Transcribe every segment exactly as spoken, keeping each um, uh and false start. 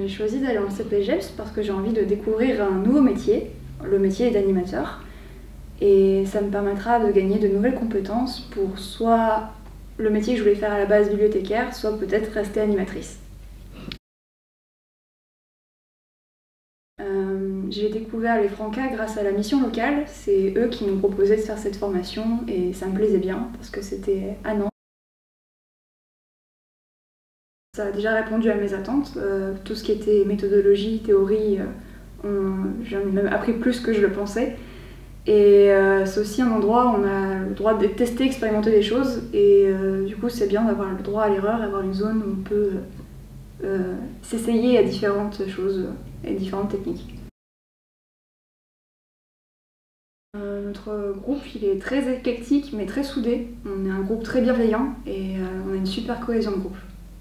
J'ai choisi d'aller en C P G E P S parce que j'ai envie de découvrir un nouveau métier, le métier d'animateur. Et ça me permettra de gagner de nouvelles compétences pour soit le métier que je voulais faire à la base bibliothécaire, soit peut-être rester animatrice. Euh, j'ai découvert les Francas grâce à la mission locale. C'est eux qui m'ont proposé de faire cette formation et ça me plaisait bien parce que c'était à Nantes. Ça a déjà répondu à mes attentes. Euh, tout ce qui était méthodologie, théorie, euh, j'en ai même appris plus que je le pensais. Et euh, c'est aussi un endroit où on a le droit de tester, expérimenter des choses. Et euh, du coup, c'est bien d'avoir le droit à l'erreur, avoir une zone où on peut euh, s'essayer à différentes choses et différentes techniques. Euh, notre groupe, il est très éclectique mais très soudé. On est un groupe très bienveillant et euh, on a une super cohésion de groupe.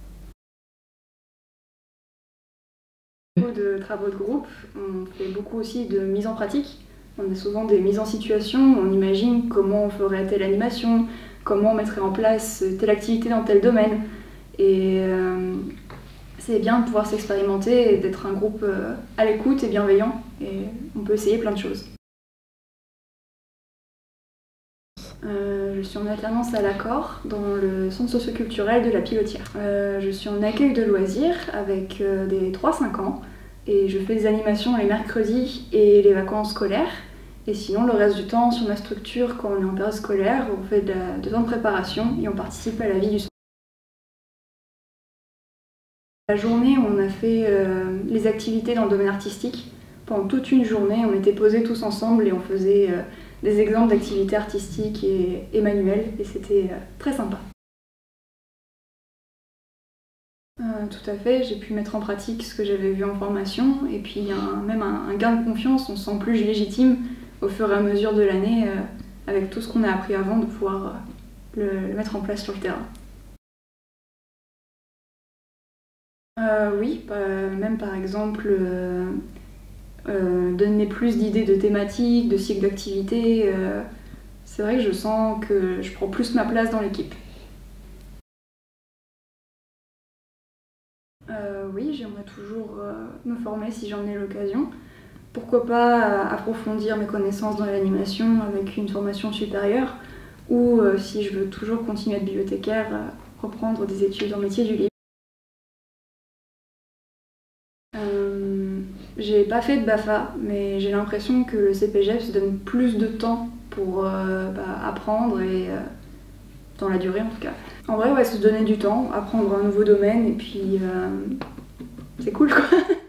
Beaucoup de travaux de groupe, on fait beaucoup aussi de mise en pratique. On a souvent des mises en situation, on imagine comment on ferait telle animation, comment on mettrait en place telle activité dans tel domaine. Et euh, c'est bien de pouvoir s'expérimenter et d'être un groupe euh, à l'écoute et bienveillant. Et on peut essayer plein de choses. Euh, je suis en alternance à l'Accord dans le centre socio-culturel de la Pilotière. Euh, je suis en accueil de loisirs avec euh, des trois cinq ans et je fais des animations les mercredis et les vacances scolaires. Et sinon, le reste du temps, sur ma structure, quand on est en période scolaire, on fait de, la, de temps de préparation et on participe à la vie du centre. La journée, on a fait euh, les activités dans le domaine artistique. Pendant toute une journée, on était posés tous ensemble et on faisait euh, des exemples d'activités artistiques et, et manuelles, et c'était euh, très sympa. Euh, tout à fait, j'ai pu mettre en pratique ce que j'avais vu en formation, et puis il y a un, même un, un gain de confiance, on se sent plus légitime au fur et à mesure de l'année, euh, avec tout ce qu'on a appris avant, de pouvoir euh, le, le mettre en place sur le terrain. Euh, oui, euh, même par exemple, euh, euh, donner plus d'idées de thématiques, de cycles d'activités. Euh, c'est vrai que je sens que je prends plus ma place dans l'équipe. Euh, oui, j'aimerais toujours euh, me former si j'en ai l'occasion. Pourquoi pas euh, approfondir mes connaissances dans l'animation avec une formation supérieure ou euh, si je veux toujours continuer à être bibliothécaire, euh, reprendre des études en métier du livre. Euh, j'ai pas fait de BAFA, mais j'ai l'impression que le C P G E P S se donne plus de temps pour euh, bah, apprendre et euh, dans la durée en tout cas. En vrai, ouais, se donner du temps, apprendre un nouveau domaine et puis euh, c'est cool quoi.